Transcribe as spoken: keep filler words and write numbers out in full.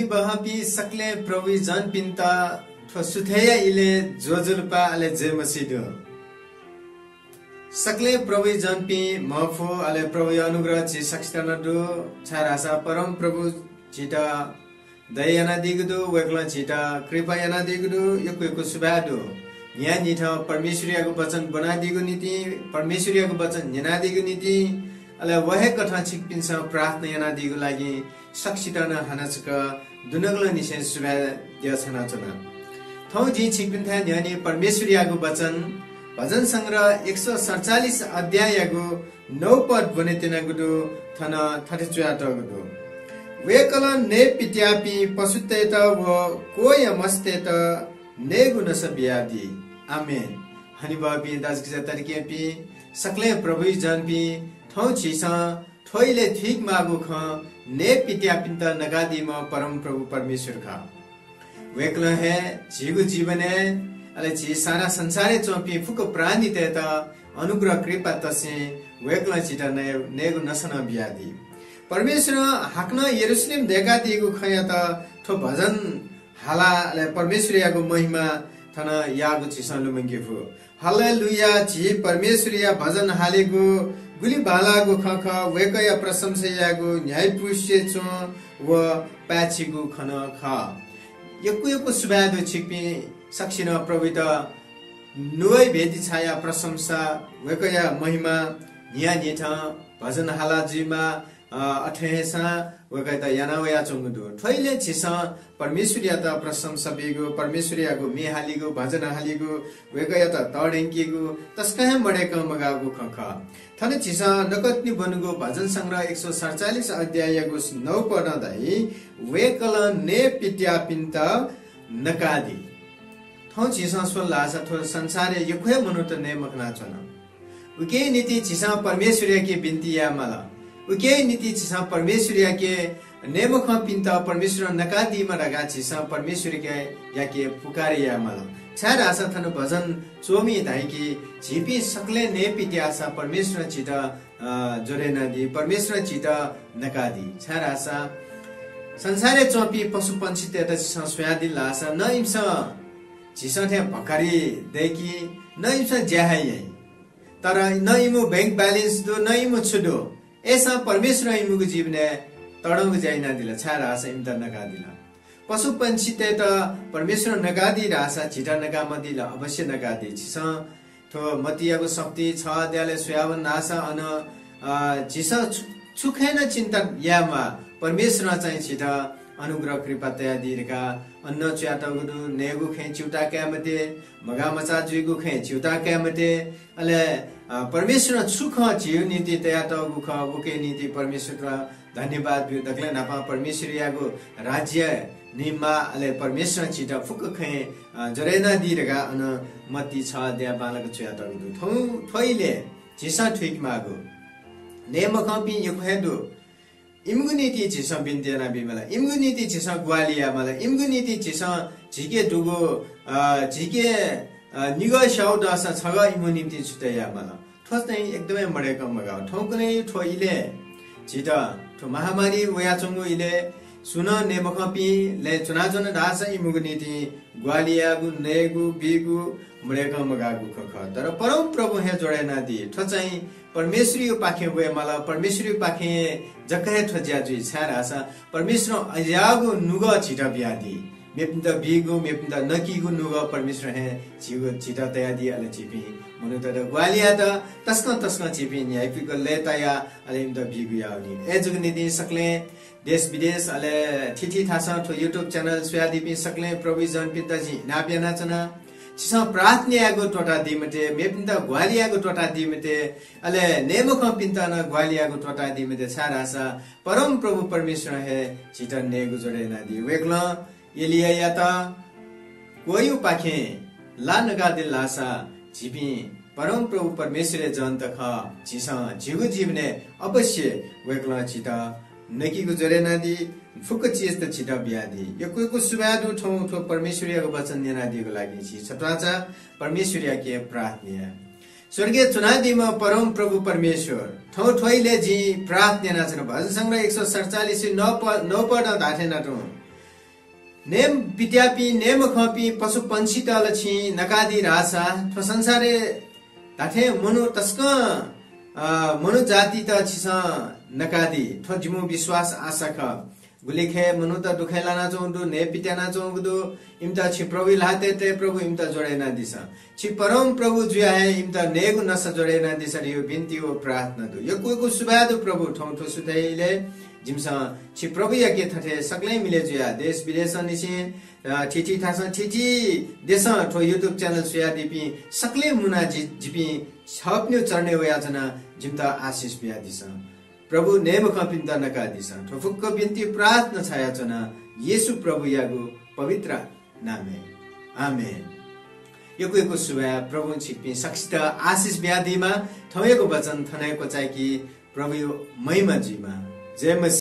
Honey बहापी सकले प्रभु जन पिन्ता ठो सुथेया इले जोजुलपा अले जे मसिदो सकले प्रभु जन पि मफो अले प्रभु अनुग्रह छि सक्स्ताना दो छारासा परम प्रभु छिटा दयाना दिगदो वेकला छिटा कृपा याना दिगदो यको यको सुबादो यहाँ निठ परमेश्वरियाको वचन बना दिगो नीति परमेश्वरियाको वचन जना दिगो नीति अले वहे कथा छिकपिन्छ प्रार्थना याना दिगो लागि सक्सितन हानचक दुनगल निसे सुबा दिया छना चना थौ जी छिकपिन था न्यानी परमेश्वरियाको वचन भजन संग्रह एक सौ सैंतालीस अध्यायको नौ पद बने तेनागुदो थन थर्टी-टू गुदो वेकल ने पित्यापि पशुतेत व कोय मस्तेत ने गुणस बियादी आमेन हनी बाबी दाजकिजा तरिके पि सकले प्रभु जन पि थौ छिसा थोइले ठीक मागु ख ने पित्यापिन त नगादी म परम प्रभु परमेश्वर खा वेकल है जीगु जीवन है अले जी सारा संसारे चोपी फुक प्राणी तेत अनुग्रह कृपा तसे वेकल चिता ने नेगु नसन बियादी परमेश्वर हाक्न यरुशलेम देखा दिगु खया त थो भजन हाला अले परमेश्वरियाको महिमा थन यागु छिसन लुमंगे फु हालेलुया जी परमेश्वरिया भजन हालेगु गुली बालागु खख वेकया प्रशंसायागु न्याय पुष्य चो व पाछिगु खन ख यकु यकु सुबादो छिपि सक्सिन प्रवित नुय भेदी छाया प्रशंसा वेकया महिमा न्या निथ भजन हाला जिमा अठेसा वगैता यानावया चंगदु थैले छिस परमेश्वरिया त प्रशंसा बिगु परमेश्वरियाको मेहालीगु भजन हालीगु वेगया त तडेंकीगु तस्कहे मडेक मगागु खख थने छिस नकत्नी बनुगु भजन संग्रह एक सौ सैंतालीस अध्यायको नौ पद दाइ वेकल ने पित्या पिन्त नकादी थौ छिस स्वलास थो संसारे यखय मनुत ने मखना छन उके नीति छिस परमेश्वरिया के बिन्ती या मला उके नीति छिसा परमेश्वरिया के नेमख पिन्ता परमेश्वर नकादी मरगा छिसा परमेश्वर के या के पुकारिया मला छार आशा थन भजन चोमी धाइकी झिपी सकले ने पित्यासा परमेश्वर चिता जोरे नदी परमेश्वर चिता नकादी छार आशा संसारे चोपी पशु पंछी तेत छिसा स्वादी लासा न इम्स छिसा थे भकारी देखि न इम्स ज्याहाइ तर न इमु बैंक बैलेंस दो न इमु छुदो ऐसा परमेश्वर इमुगु जीवने तडंग जाइना दिला छारा आशा इमता नगादिला पशु पंछी ते त परमेश्वर नगादी रासा छिटा नगामदिला अवश्य नगादी छिस थो मतियाको शक्ति छ द्याले स्वयावन नासा अन छिस छुखेन चिन्ता यामा परमेश्वर चाहिँ छिटा अनुग्रह कृपा तया दिरेका अन्न च्याटगु नेगु खे चिउटा क्यामते मगा मचा जुइगु खे चिउटा क्यामते अले परमेश्वर सुख छिउ नीति तया तगु ख बुके नीति परमेश्वर धन्यवाद बि दक्ले नापा परमेश्वरियाको राज्य निमा अले परमेश्वर छिटा फुक खे जरेना दिरेका अन मति छ द्या बालक च्याटगु थौ थैले छिसा ठिक मागु नेम खपि यखहेदु इमगु नीति छिसा बिन्तेना बिमला इमगु नीति छिसा ग्वालिया मला इमगु नीति छिसा झिके दुगो झिके निग शाउ दसा छग इमु निम्ति छुतया मला ठोस्नै एकदमै मडेक मगाउ ठौकुनै ठोइले छिटा ठो महामारी वया चंगु इले सुन नेमखपि ले चुनाचन दासा इमगु नीति ग्वालिया गु नेगु बिगु मडेक मगागु खख तर परम प्रभु हे जोडेना दि ठो चाहिँ परमेश्वरी पाखे वे मला परमेश्वरी पाखे जकहे ठज्या जुइ छार आशा परमेश्वर अजागु नुग छिटा ब्यादी मेपिन्द बिगु मेपिन्द नकीगु नुग परमेश्वर हे छिगु छिटा तयादी अले छिपि मनु त ग्वालिया त तस्क तस्क छिपि न्यायपिको लेताया अले इमद बिगु याउनी एजुग निदि सकले देश विदेश अले ठिठी थासा ठो युट्युब च्यानल स्यादी पि सकले प्रोभिजन पिताजी नाप्याना चना छिसा प्रार्थनाको टोटा दिमते मेपिन्ता ग्वालियाको टोटा दिमते अले नेमख पिन्ता न ग्वालियाको टोटा दिमते छारासा परम प्रभु परमेश्वर हे छिटा नेगु जोडे नदी वेक्ल एलिया याता कोयु पाखे ला नगा दिलासा छिपि परम प्रभु परमेश्वर जन्त ख छिसा जीव जीवने अवश्य वेक्ल छिटा नकीको जोडे नदी फुक चीज त छिटा ब्यादी यो कोइको सुबादु ठौ ठो परमेश्वरियाको वचन नेना दिएको लागि छि छतवाचा परमेश्वरिया के प्रार्थना स्वर्गीय चुनादीमा परम प्रभु परमेश्वर ठौ ठोइले जी प्रार्थना छ भजन संग्रह एक सौ सैंतालीस नौ नौ पद धाथे नटो नेम पित्यापी नेम खपी पशु पंछी तल छी नकादी रासा थो संसारे ताथे मनु तस्क मनु जाति त छिस नकादी थो जिमु विश्वास आशा ख गुलिखे मनु त दुखैला ना चोंदु ने पित्या ना चोंदु इमता छि प्रभु लाते ते प्रभु इमता जोडे ना दिस छि परम प्रभु जुया है इमता नेगु नस जोडे ना दिस यो बिन्ती हो प्रार्थना दु यो कोको सुबादु प्रभु ठौ ठौ सुथैले जिमसा छि प्रभु यके थथे सक्लै मिले जुया देश विदेश निसे ठिठी थास ठिठी देश ठो युट्युब च्यानल सुया दिपि सक्लै मुना जिपि छप्नु चर्ने वयाजना जिमता आशिष बिया दिस प्रभु नेम खपिन त नका दिस ठोफुक्क बिन्ती प्रार्थना छाया चना येशु प्रभु यागु पवित्र नामे आमेन यको यको सुबह प्रभु छिपि सक्षित आशिष बिया दिमा थमेको वचन थनेको चाहिँ कि प्रभु महिमा जिमा जय मसीह।